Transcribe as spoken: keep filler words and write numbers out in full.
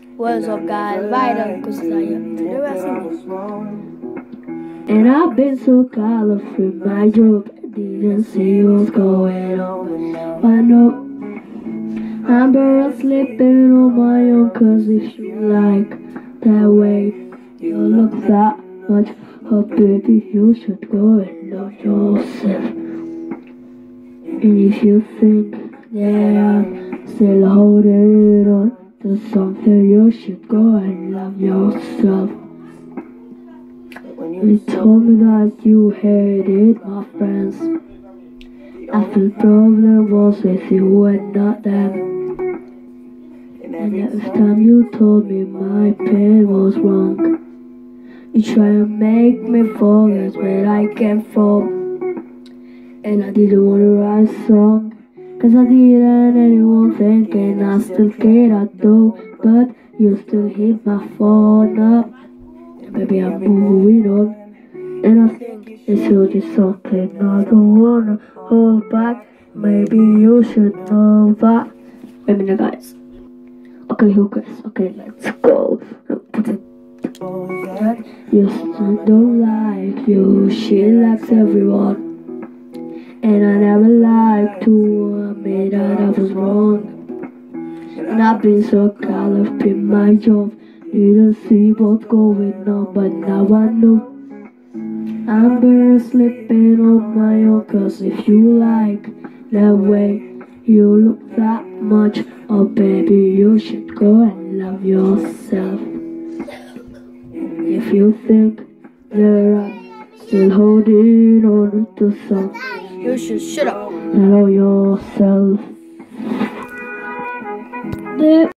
What's up, guys? Vai dando coisas aí, entendeu? É assim mesmo. And I've been so caught up in my job, I didn't see what's going on. I know I'm better sleeping on my own, cause if you like that way, you look that much, oh baby, you should go and love yourself. And if you think that I'm still holding on to something, you should go and love yourself. You told me that you hated my friends. I feel problem was with you and not them. And every time you told me my pain was wrong, you try to make me forget where I came from. And I didn't want to write a song, cause I didn't anyone think, and I still care I do, but you still hit my phone up. Baby, I'm moving on, and I think it's just something I don't wanna hold back. Maybe you should know that. Wait a minute, guys. Okay, hookers. Okay, let's go. Put it. You still don't like you. She likes everyone, and I never liked to admit that I was wrong. And I've been so caught up in my job, didn't see what's going on, but now I know I'm better sleeping on my own, cause if you like that way, you look that much, oh baby, you should go and love yourself. If you think that I'm still holding on to something, You should shut up. love yourself.